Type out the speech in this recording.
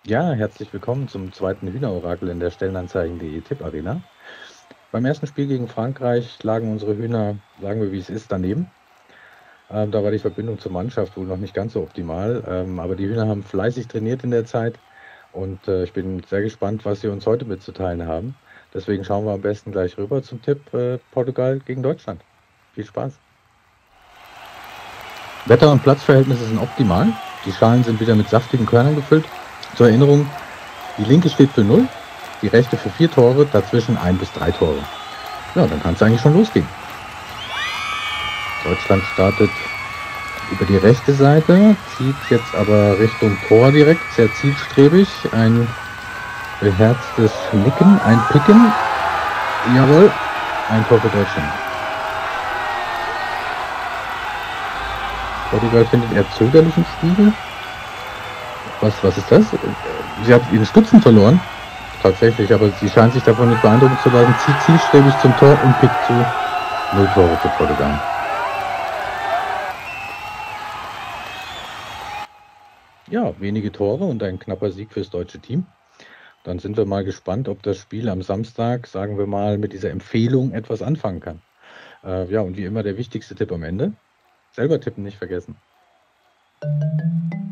Ja, herzlich willkommen zum zweiten Hühnerorakel in der Stellenanzeigen.de Tipparena. Beim ersten Spiel gegen Frankreich lagen unsere Hühner, sagen wir wie es ist, daneben. Da war die Verbindung zur Mannschaft wohl noch nicht ganz so optimal, aber die Hühner haben fleißig trainiert in der Zeit und ich bin sehr gespannt, was sie uns heute mitzuteilen haben. Deswegen schauen wir am besten gleich rüber zum Tipp Portugal gegen Deutschland. Viel Spaß. Wetter- und Platzverhältnisse sind optimal. Die Schalen sind wieder mit saftigen Körnern gefüllt. Zur Erinnerung, die linke steht für 0, die rechte für 4 Tore, dazwischen 1 bis 3 Tore. Ja, dann kann es eigentlich schon losgehen. Deutschland startet über die rechte Seite, zieht jetzt aber Richtung Tor direkt, sehr zielstrebig. Ein beherztes Nicken, ein Picken. Jawohl, ein Tor für Deutschland. Portugal findet eher zögerlichen Spiegel. Was ist das? Sie hat ihren Stützen verloren. Tatsächlich, aber sie scheint sich davon nicht beeindrucken zu lassen. Zieht zielstrebig zum Tor und pickt zu. 0 Tore für Portugal. Ja, wenige Tore und ein knapper Sieg fürs deutsche Team. Dann sind wir mal gespannt, ob das Spiel am Samstag, sagen wir mal, mit dieser Empfehlung etwas anfangen kann. Ja, und wie immer der wichtigste Tipp am Ende. Selber tippen nicht vergessen.